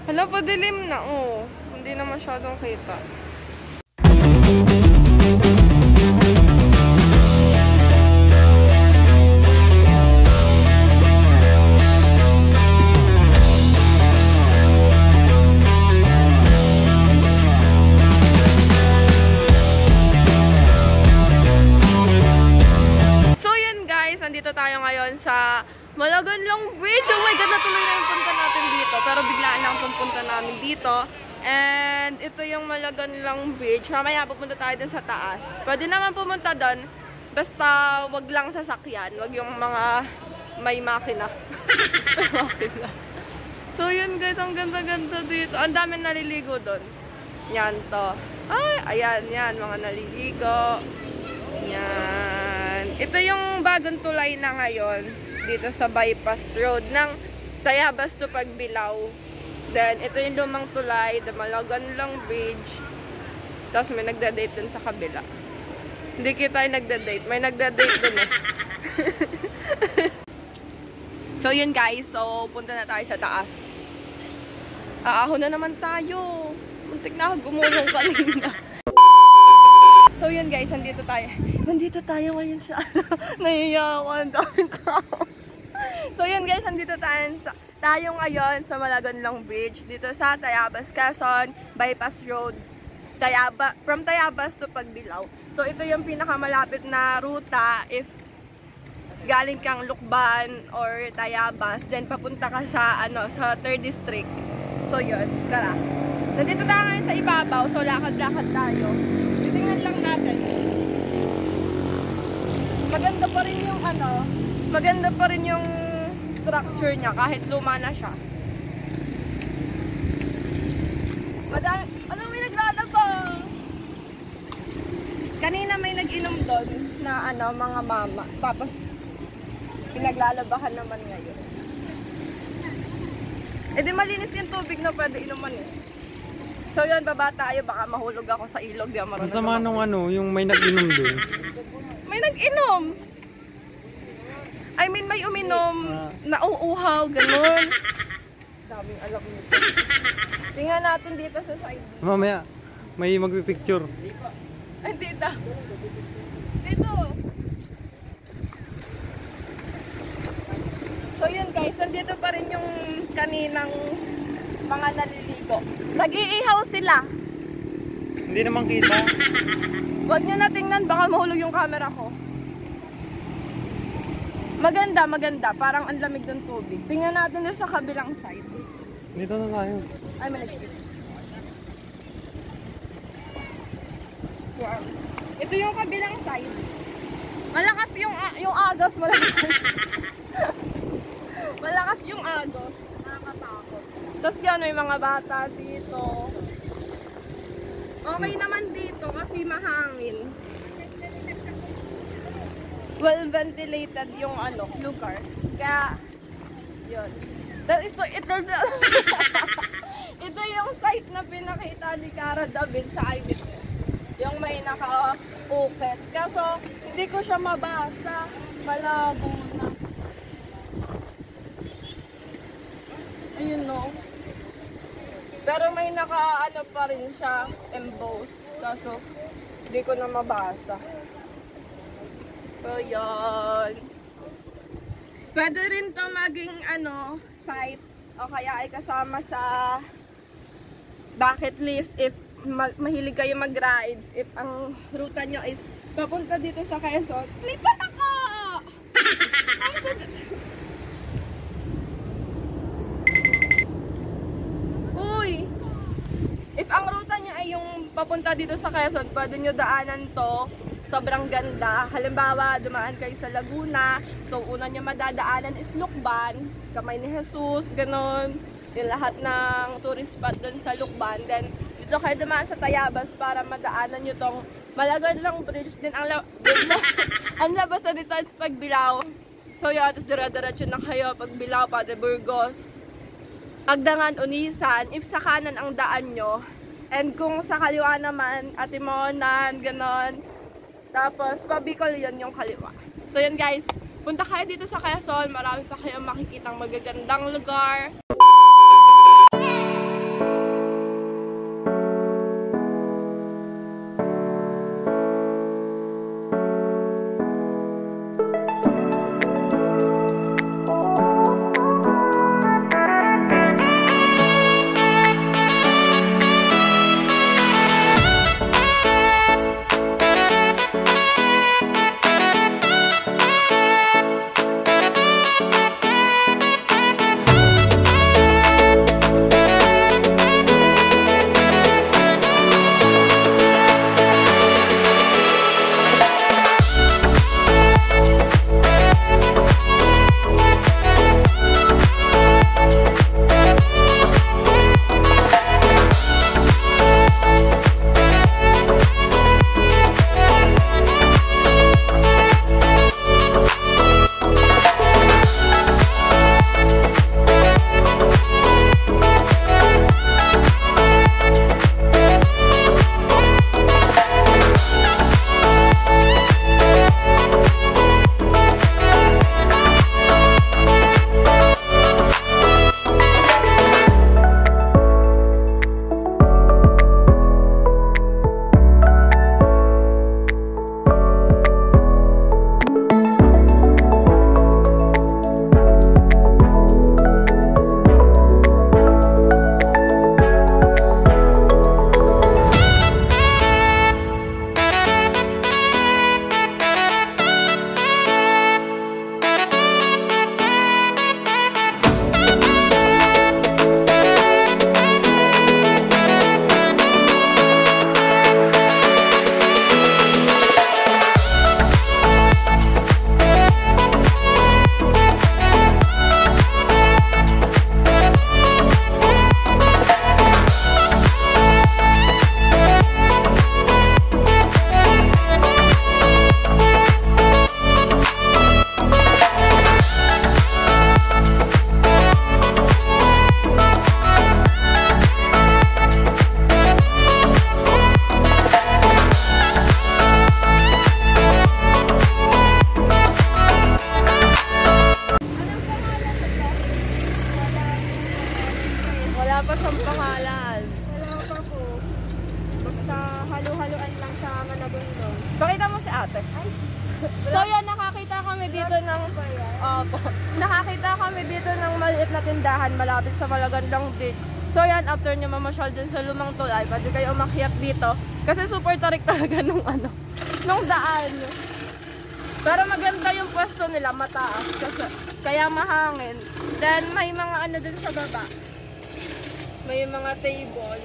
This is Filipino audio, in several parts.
Hala, padilim na, oh. Hindi na masyadong kita. So yun guys, nandito tayo ngayon sa Malagonlong Bridge. Oh my God, natuloy na yung punta natin dito. Pero biglaan lang itong punta namin dito. And ito yung Malagonlong Bridge. Mamaya pupunta tayo dun sa taas. Pwede naman pumunta dun. Basta wag lang sasakyan. Wag yung mga may makina. So yun guys, ang ganda-ganda dito. Ang dami naliligo dun. Yan to. Ay, ayan, yan. Mga naliligo. Yan. Ito yung bagong tulay na ngayon. Dito sa bypass road ng Tayabas to Pagbilao. Then, ito yung Lumang Tulay, the Malagonlong Bridge. Tapos may nagda-date dun sa kabila. Hindi kita yung nagda-date. May nagda-date dun eh. So, yun guys. So, punta na tayo sa taas. Aahon na naman tayo. Muntik na ako gumulong kanina. So, yun guys. Nandito tayo. Nandito tayo ngayon sa nahiya ako. Ang daming tao. So yun guys, nandito tayo ngayon sa Malagonlong Bridge dito sa Tayabas, Quezon, bypass road, from Tayabas to Pagbilao. So ito yung pinakamalapit na ruta if galing kang Lukban or Tayabas, then papunta ka sa sa 3rd district. So yun, tara. Nandito tayo ngayon sa ibabaw, so lakad-lakad tayo. Tingnan lang natin. Maganda pa rin yung maganda pa rin yung structure niya kahit luma na siya. Madami, may naglalaba. Kanina may nag-inom doon na mga mama. Tapos pinaglalabahan naman ngayon. Eh di malinis yung tubig na pwede inuman eh. So yun, baba tayo, baka mahulog ako sa ilog. Di marunong. Masama nung yung may nag-inom doon. May nag-inom. I mean, may uminom, nauuhaw, ganun. Daming alam nito. Tingnan natin dito sa side. Mamaya, may magpipicture. Ay, dito. Dito. So yun guys, nandito pa rin yung kaninang mga naliligo. Nag-iihaw sila. Hindi naman kita. Huwag nyo na tingnan, baka mahulog yung camera ko. Maganda, maganda. Parang ang lamig ng tubig. Tingnan natin doon sa kabilang side. Dito na tayo. Ay, malagay. Yeah. Ito yung kabilang side. Malakas yung agos. Malakas. Malakas yung agos. Nakakatakot. Tapos yan, may mga bata dito. Okay naman dito kasi mahangin. Well ventilated yung lugar. Kaya yun. Ito yung site na pinakita ni Cara David sa eyewitness. Yung may naka-ukit. Kaso hindi ko siya mabasa. Malabo na. Ayun no. Pero may naka pa rin siya emboss. Kaso hindi ko na mabasa. So, yun. Pwede rin to maging, site. O kaya ay kasama sa bucket list if mahilig kayo mag-rides. If ang ruta nyo is papunta dito sa Quezon. Lipat ako! Uy! If ang ruta nyo ay yung papunta dito sa Quezon, pwede nyo daanan to. Sobrang ganda. Halimbawa, dumaan kayo sa Laguna. So, una nyo madadaanan is Lukban. Kamay ni Jesus, ganon. Yung lahat ng tourist spot dun sa Lukban. Then, dito kayo dumaan sa Tayabas para madaanan nyo tong Malagonlong Bridge. Then, ang labas na dito is Pagbilao. So, yun, tapos dire-diretso na kayo. Pagbilao, Padre Burgos. Agdangan, Unisan. If sa kanan ang daan nyo. And kung sa kaliwa naman, Atimonan, ganon. Tapos, Pabicol yun yung kaliwa. So, yan guys. Punta kayo dito sa Quezon. Marami pa kayong makikitang magagandang lugar. Wala pa siyang pangalan. Wala pa po. Basta halo-haloan lang sa Malagonlong. Pakita mo si ate. Ay, So yan, nakakita kami dito ng... ba yan? Opo. Nakakita kami dito ng maliit na tindahan malapit sa Malagonlong Beach. So yan, after nyo mamasyal dun sa Lumang Tulay, pwede kayo umakyat dito. Kasi super tarik talaga nung nung daan. Pero maganda yung pwesto nila, mataas. Kaya mahangin. Then may mga ano dun sa baba. May mga table.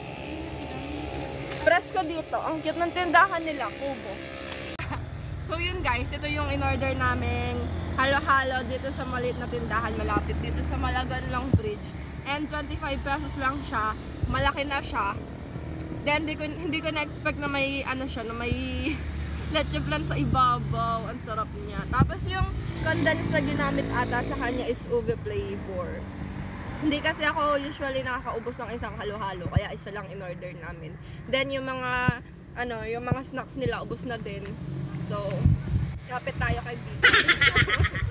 Presko dito. Ang cute ng tindahan nila, kubo. So yun guys, ito yung in-order namin halo-halo dito sa maliit na tindahan malapit dito sa Malagonlong Bridge. And 25 pesos lang siya. Malaki na siya. Then hindi ko na-expect na may ano siya, na may leche flan sa ibabaw. Ang sarap niya. Tapos yung condensed na ginamit ata sa kanya is ube flavor. Hindi kasi ako usually nakakaubos ng isang halo-halo, kaya isa lang in-order namin. Then yung mga yung mga snacks nila ubos na din. So, kapit tayo kay Bika.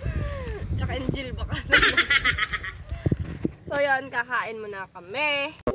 Tsaka Jill baka. So yan, kakain muna kami.